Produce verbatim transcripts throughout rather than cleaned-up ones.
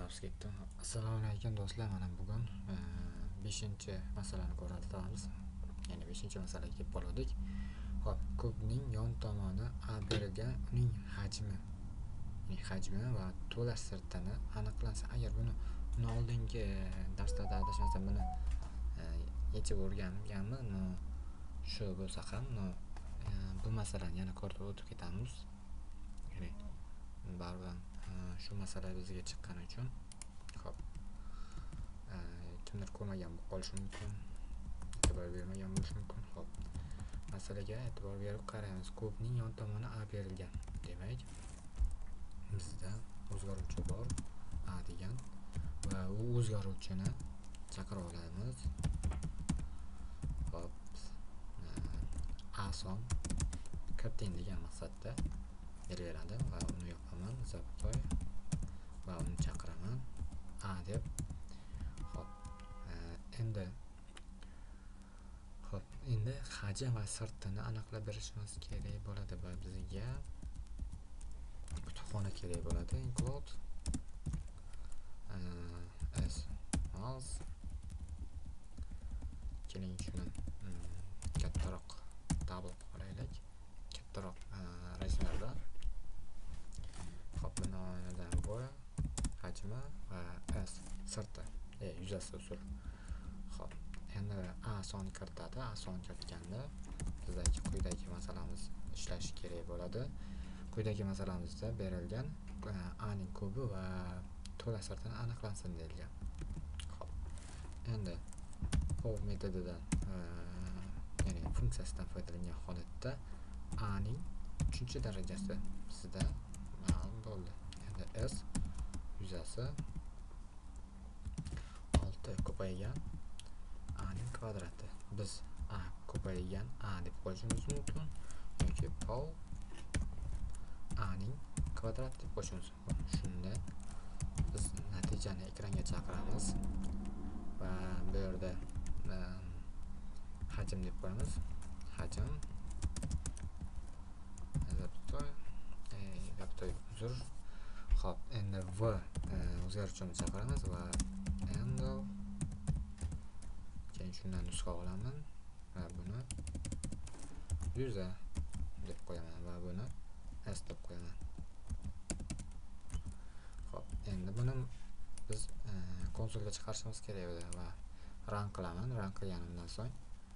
Dars ketdim. Assalomu alaykum do'stlar. Mana bugun beshinchi masalani ko'ramiz. Ya'ni beshinchi masalaga kelib qoldik. Xo'p, kubning yon tomoni A berilgan, uning hajmi, ya'ni hajmi va to'la sirtini aniqlansa, agar buni uni oldingi darslarda adashmasam buni yechib o'rganganmiz. Shu bo'lsa ham bu masalani yana ko'rib o'tib ketamiz. Ya'ni baribir shu masala bizga chiqqani uchun hop kimdir ko'rmagan bo'lib qolishi mumkin, e'tibor bermagan bo'lishi mumkin. Hop, masalaga e'tibor berib qaraymiz. Kubning yon tomoni A berilgan. Demak, bizda o'zgaruvchi bor A degan va u o'zgaruvchini chaqira olamiz. Hop, A son kiriting degan maqsadda beraveradi va uni yopaman zaptoy va uni chaqiraman A deb. Hop, endi hop endi hajm va sirtini aniqlab berishimiz kerak bo'ladi va bizga kutubxona kerak bo'ladi. Include as mouse keling shuni kattaroq double qo'yaylik, kattaroq razmerda. Hop, buni onadan bo'y hajmi va s sirti e yuzasi usul. Hop, endi A son kiritadi. A son kiritganda bizdagi quyidagi masalamiz ishlashi kerak bo'ladi. Quyidagi masalamizda berilgan A ning kubi va to'la sirtini aniqlansin deyilgan. Hop, endi for metodidan ya'ni funksiyasidan foydalangan holatda A ning uchinchi darajasi bizda ma'lum bo'ldi. Endi s yuzasi olti ko'paygan A ning kvadrati. Biz A ko'paygan A deb qo'yishimiz mumkin yoki pol A ning kvadrati deb qo'yishimiz mumkin. Shunda biz natijani ekranga chiqaramiz va bu yerda hajm deb qo'yamiz. Hajm zaptoy zaptoy uzr. Hop, endi v o'zgaruvchini chaqiramiz va endi keyin shundan nusxa olaman va buni yuza deb qo'yaman va buni s deb qo'yaman. Hop, endi buni biz konsolga chiqarishimiz kerak edi va run qilaman. Run qilganimdan so'ng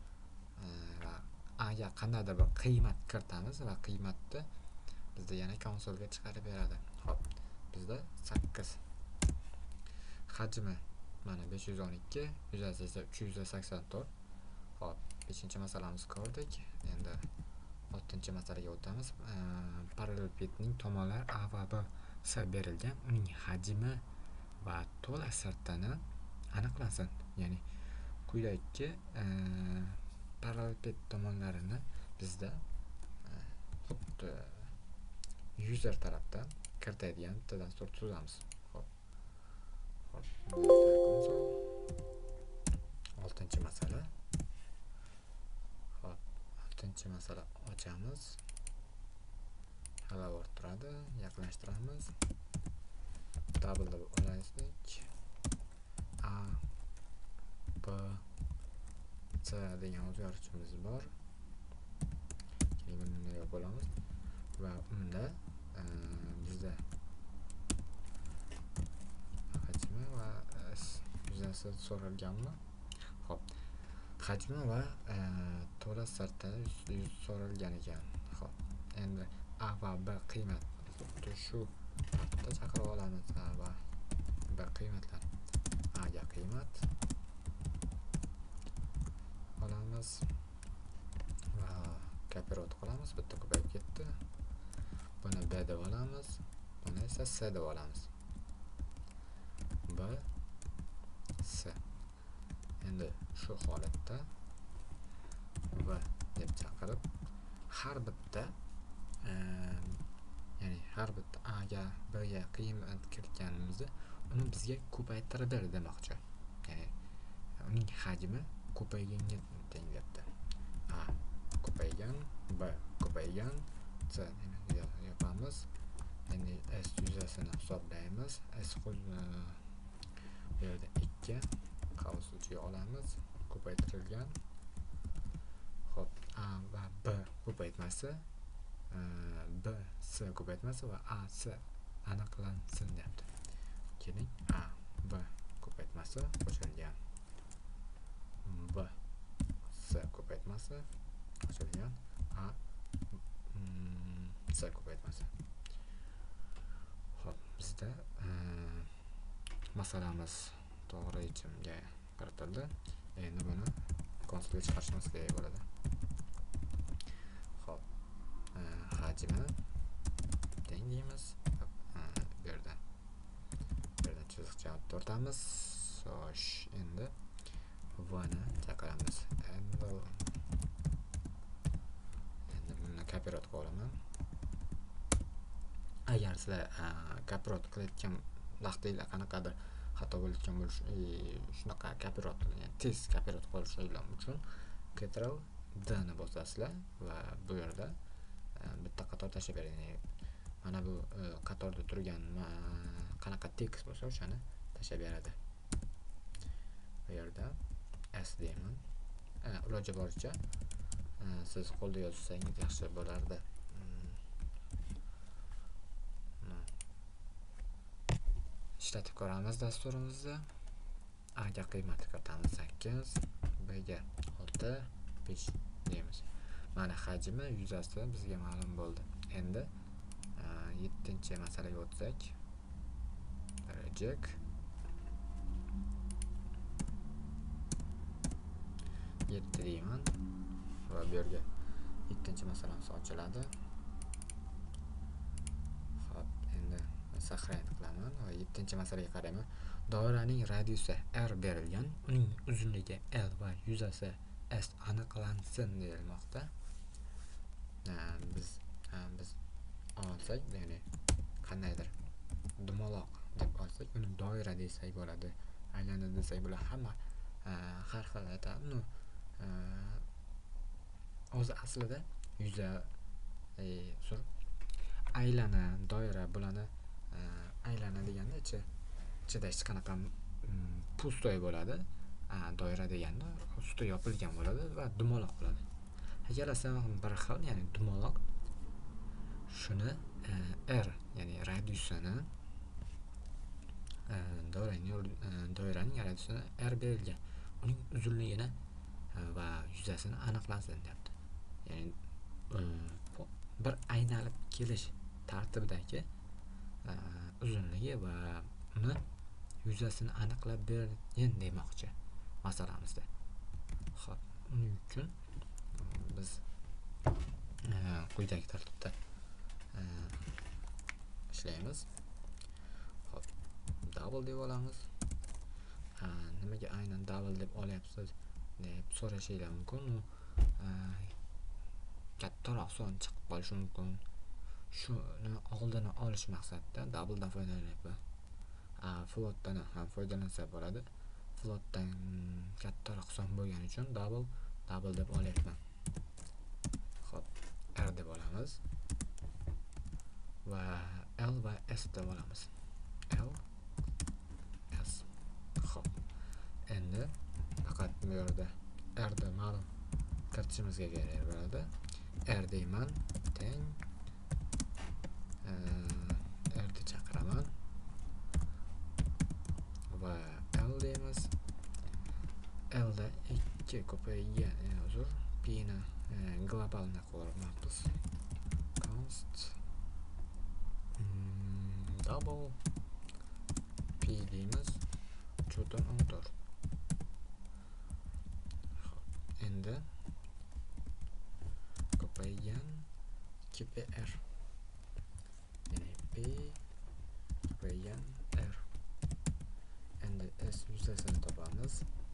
A ga qandaydir bir qiymat kiritamiz va qiymatni bizda yana konsolga chiqarib beradi. Hop, bizda sakkiz hajmi mana besh yuz o'n ikki, yuzasi esa uch yuz sakson to'rt. Hop, beshinchi masalamizni ko'rdik. Endi oltinchi masalaga o'tamiz. Parallelepipedning tomonlari A va B berilgan, uning hajmi va to'la sirtini aniqlansin. Ya'ni quyidagi parallelepiped tomonlarini bizda xuddi user tarafdan kiritadigan dastur tuzamiz. Hop. Hop. oltinchi masala. Hop, oltinchi masala ochamiz. Hello turadi, yaqinlashtiramiz. Double olaylik. A B C degan o'zgaruvchimiz bor. Keyin buni yopib olamiz va unda bizda hajmi va yuzasi so'ralganmi? Hop, hajmi va to'la sirti so'ralgan ekan. Hop, endi A va B qiymat xuddi shu vaqtda chaqira olamiz. A va B qiymatlar. A ga qiymat olamiz va kopirot qilamiz. Bitta ko'payib ketdi. Buni B deb olamiz, buni esa C deb olamiz. B C. Endi shu holatda V deb chaqirib har bitta ya'ni har bitta A ga B ga qiymat kiritganimizda uni bizga ko'paytirib ber demoqchi. Ya'ni uning hajmi ko'payganga tenglayapti. A ko'paygan, B ko'paygan, C yopamiz endi s yuzasini hisoblaymiz. S bu yerda ikki qavs uchiga olamiz, ko'paytirilgan. Xo'p, a va b ko'paytmasi, b s ko'paytmasi va a s aniqlansin deyapti. Keling, a b ko'paytmasi qo'shilgan, b s ko'paytmasi qo'shilgan, a s ko'paytmasi. Xo'p, bizda masalamiz to'g'ri yechimga kiritildi. Endi buni konsolga chiqarishimiz kerak bo'ladi. Xo'p, hajmi teng deymiz. Bu yerda bu yerda chiziqcha tortamiz. Xo'sh, endi v ni chaqiramiz. Endi endi buni kopirotga olaman. Agar sizlar kopirot qilayotgan vaqtingizda qanaqadir xato bo'layotgan bo'lishi, shunaqa kopirot, ya'ni tez kopirot qilishinglar uchun Ctrl D ni bosasizlar va bu yerda bitta qator tashlab bering. Mana bu qatorda turgan qanaqa tekst bo'lsa o'shani tashlab beradi. Bu yerda S deyman. Iloji boricha siz qo'lda yozsangiz yaxshi bo'lardi. Ishlatib ko'ramiz dasturimizda. A ga qiymat kiritamiz sakkiz, B ga olti, besh deymiz. Mana hajmi, yuzasi bizga ma'lum bo'ldi. Endi yettinchi masalaga o'tsak, reject yetti deyman va bu yerga yettinchi masalamiz ochiladi. Xo'p, endi saqlayib qilaman va yettinchi masalaga qarayman. Doiraning radiusi r berilgan, uning uzunligi l va yuzasi s aniqlansin deyilmoqda. Biz biz olsak, ya'ni qandaydir dumaloq deb olsak, uni doira desak bo'ladi, aylana desak bo'ladi. Hamma har xil aytadi. Uni o'zi aslida yuza sur aylana, doira bularni aylana deganda ichi ichida hech qanaqa pustoy bo'ladi. Doira deganda usti yopilgan bo'ladi va dumaloq bo'ladi. Ikkalasi bir xil, ya'ni dumaloq. Shuni r, ya'ni radiusini doiraning doiraning radiusini r berilgan. Uning uzunligini va yuzasini aniqlansin deyapti. Ya'ni bir aynalib kelish tartibidagi uzunligi va uni yuzasini aniqlab berin demoqchi masalamizda. Xo'p, uning uchun biz quyidagi tartibda ishlaymiz. Xo'p, double deb olamiz. Nimaga aynan double deb olyapsiz deb so'rashinglar mumkin. Kattaroq son chiqib qolishi mumkin. Shuni oldini olish maqsadida double dan foydalanyapman. Floatdan ham foydalansa bo'ladi. Floatdan kattaroq son bo'lgani uchun double double deb olyapman. Xo'p, r deb olamiz va l va s deb olamiz. L s. Xo'p, endi faqat bu yerda r da ma'lum kiritishimizga kerak bo'ladi. R deyman, teng r ni chaqiraman va l deymiz. L da ikki ko'paygan, uzr, p ni globalni qo'yamiz. Const double p deymiz, uchdan o'n to'rt. Endi ko'paygan ikki p r, ya'ni p ko'paygan r. Endi s yuzasini topamiz.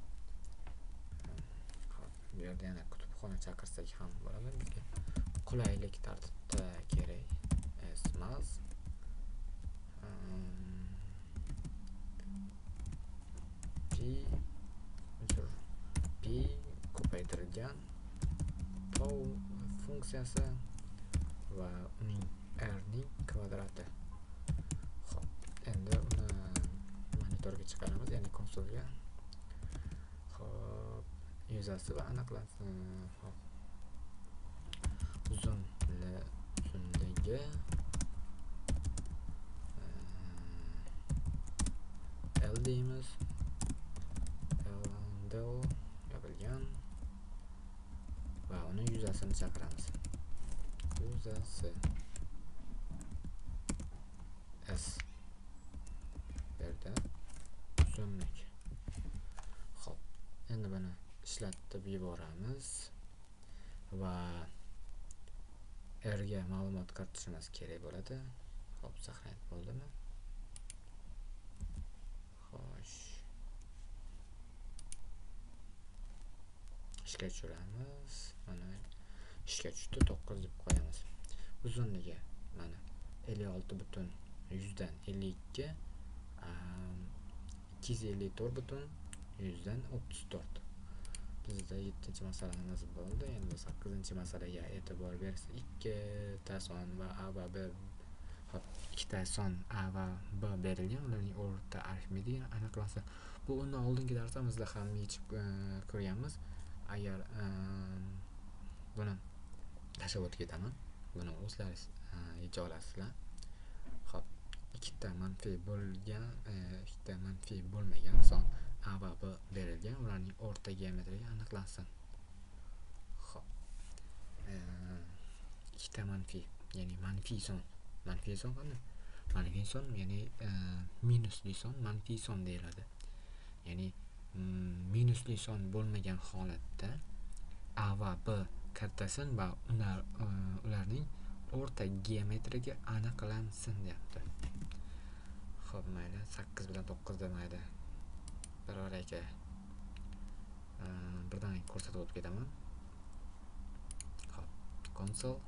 Bu yerda yana kutubxona chaqirsak ham bo'ladi. Bizga qulaylik tartibda kerak. S mas p p ko'paytirilgan pow funksiyasi va uning r ning kvadrati monitorga chiqaramiz, ya'ni konsolga. Hop, yuzasi va aniqlansin. Hop. Uzunli uzunligi L deymiz. L yopilgan va uni yuzasini chaqiramiz. Yuzasi S berdi. Uzunlik. Hop, endi buni ishlatib yuboramiz va R ga ma'lumot kiritishimiz kerak bo'ladi. Hop, saqlanib bo'ldimi? Xo'sh. Ishga tushiramiz. Mana ishga tushdi, to'qqiz deb qo'yamiz. Uzunligi mana ellik olti butun yuzdan ellik ikki, ikki yuz ellik to'rt butun yuzdan o'ttiz to'rt. Bizda yettinchi masalamiz bo'ldi. Endi sakkizinchi masalaga e'tibor bersak, ikkita son va A va B, hop, ikkita son A va B berilgan, ularning o'rta arifmetini aniqlansa. Bu undan oldingi darsimizda ham yechib ko'rganmiz. Agar buni tashlab o'tib ketaman, buni o'zlaringiz yecha olasizlar. Hop, ikkita manfiy bo'lgan, ikkita manfiy bo'lmagan son A va B berilgan, ularning o'rta geometriyasi aniqlansin. Hop, ikkita manfiy, ya'ni manfiy son, manfiy son qanday? Manfiy son ya'ni minusli son, manfiy son deyiladi. Ya'ni minusli son bo'lmagan holatda A va B kirtasin va ular ularning o'rta geometriyasi aniqlansin deyapti. Xo'p, mayli, sakkiz bilan to'qqiz demaydi. Biror aka birdan ko'rsatib o'tib ketaman. Hop, console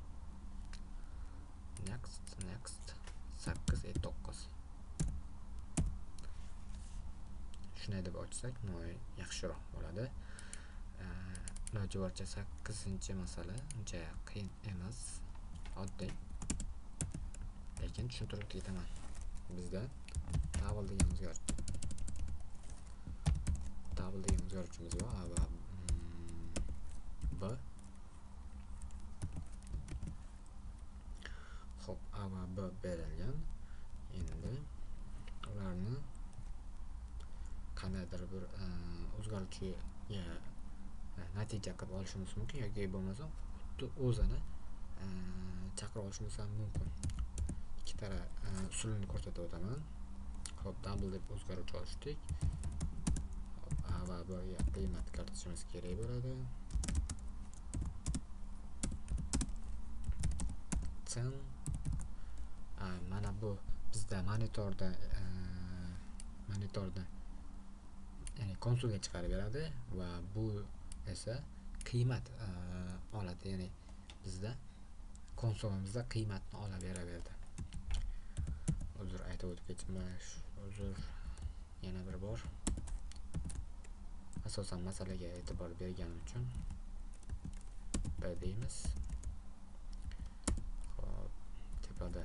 next next sakkiz e to'qqiz. Shunday deb ochsak, yaxshiroq bo'ladi. Iloji boricha sakkizinchi masala uncha qiyin emas, oddiy. Lekin tushuntirib ketaman. Bizda double degan o'zgarch. Double degan o'zgarchimiz bor. A va B. Hop, A va B berilgan. Endi ularni qandaydir bir o'zgaruvchiga natija qilib olishimiz mumkin yoki bo'lmasa xuddi o'zini chaqirib olishimiz ham mumkin. Ikki taraf usulini ko'rsatib o'taman. Hop, double deb o'zgaruvchi olishdik. Hop, A va B ga qiymat kiritishimiz kerak bo'ladi. Sen mana bu bizda monitorda monitorda ya'ni konsolga chiqarib beradi va bu esa qiymat oladi, ya'ni bizda konsolimizda qiymatni olaveraveradi. Uzr aytib o'tib ketdim. Uzr yana bir bor. Asosan masalaga e'tibor berganim uchun B deymiz. Hop, tepada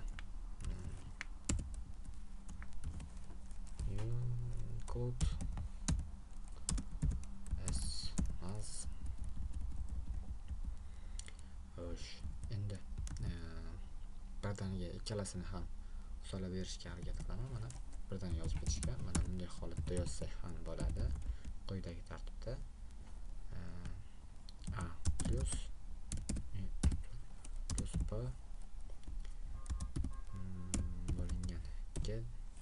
code s mas. Xo'sh, endi birdaniga ikkalasini ham sola berishga harakat qilaman. Mana birdan yozib ketishga, mana bunday holatda yozsak ham bo'ladi. Quyidagi tartibda A plus plus B bo'lingan ikki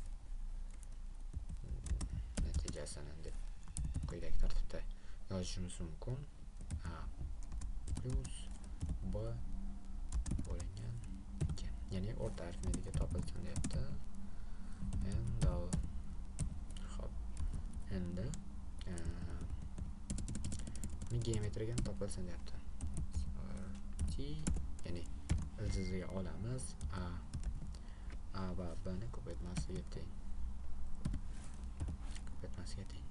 natijasini deb quyidagi tartibda yozishimiz mumkin. A plus B bo'lingan ikki, ya'ni o'rta arifmetiki topilsin deyapti. Endi hop, endi geometriyaga topilsin deyapti. T, ya'ni ildiziga olamiz. A A va B ni ko'paytmasiga teng. Ko'paytmasiga teng.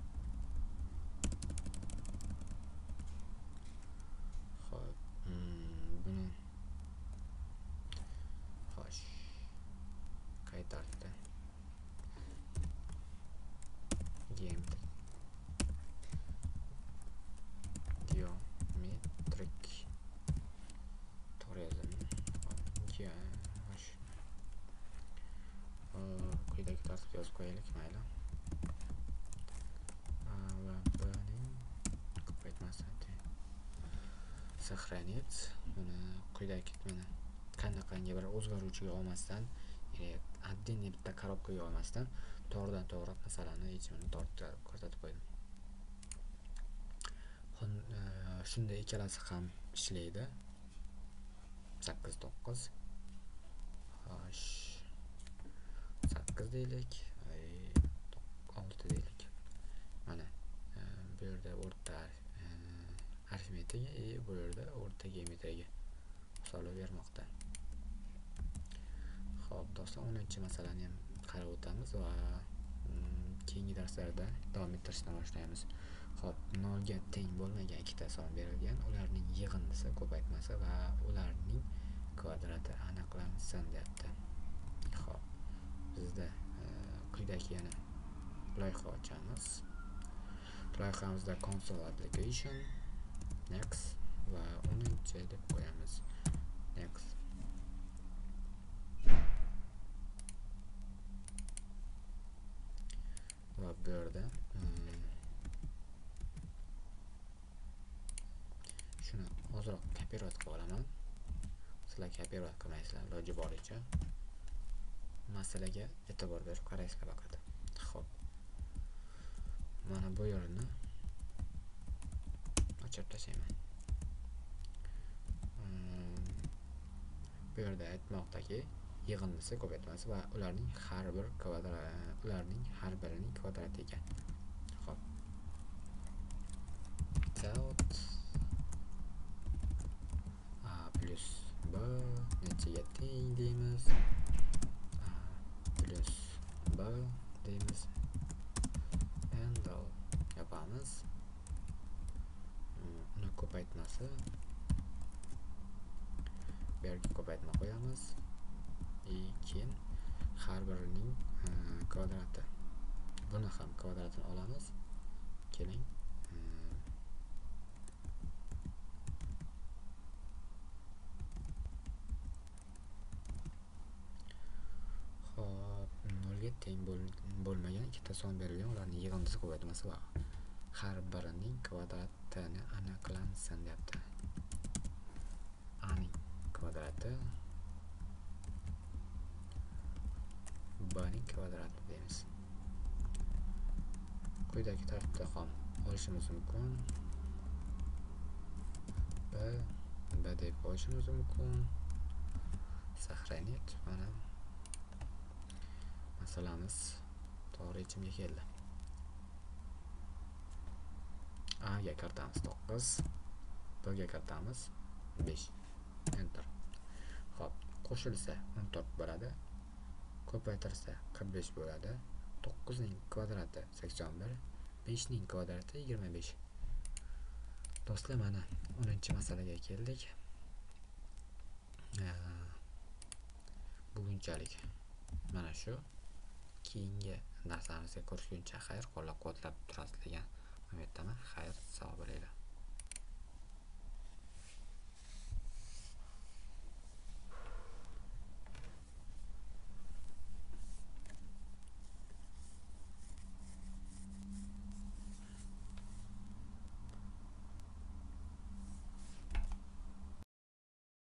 Xo'p, buni xo'sh qaytardi. qo'yaylik, mayli. A va B ning ko'paytmasi сохранить. Buni quyidagi mana qanaqangi bir o'zgaruvchiga olmasdan, отдельный bitta korobkaga olmasdan to'g'ridan to'g'ri masalani yechimini tortib ko'rsatib qo'ydim. Shunda ikkalasi ham ishlaydi. sakkiz to'qqiz. Xo'sh. sakkiz deylik, olti deylik. Mana bu yerda o'rta arifmetiga, bu yerda o'rta geometriyaga hisoblab bermoqda. Xo'p, do'stlar, o'ninchi masalani ham qarab o'tamiz va keyingi darslarda davom ettirishdan boshlaymiz. Xo'p, nol ga teng bo'lmagan ikkita son berilgan, ularning yig'indisi, ko'paytmasi va ularning kvadrati aniqlansin deyapti. Xo'p, bizda quyidagi yana loyiha ochamiz. Loyihamizda console application, next va o'ninchi deb qo'yamiz. Next. Va bu yerda shuni ozroq kopировать qilib olaman. Sizlar kopировать qilmaysizlar, iloji boricha masalaga e'tibor berib qaraysizlar faqat. Xo'p, mana bu yerni ochib tashlayman. Bu yerda aytmoqdaki, yig'indisi, ko'paytmasi va ularning har bir kvadrat, ularning har birining kvadrati ekan. Xo'p. Without a plus b nechaga teng deymiz. A plus b deymiz. Handle yapamiz. Uni ko'paytmasi, bu yerga ko'paytma qo'yamiz. Keyin har birining kvadrati. Buni ham kvadratini olamiz. Keling. Xo'p, nolga teng bo'lmagan ikkita son berilgan, ularning yig'indisi, ko'paytmasi va har birining kvadratini aniqlansin deyapti. A ning kvadrati, B ning kvadrati deymiz. Quyidagi tartibda ham olishimiz mumkin. B, B deb olishimiz mumkin. Сохранить. Mana masalamiz to'g'ri yechimga keldi. A ga kiritamiz to'qqiz, B ga kiritamiz besh. Enter. Xo'p, qo'shilsa o'n to'rt bo'ladi. Ko'paytirsa qirq besh bo'ladi. to'qqiz ning kvadrati sakson bir, besh ning kvadrati yigirma besh. Do'stlar, mana o'ninchi masalaga keldik. Bugunchalik mana shu. Keyingi darslarimizga ko'rishguncha xayr, qo'llab-quvvatlab turasizlar degan umiddaman. Xayr, sog' bo'linglar.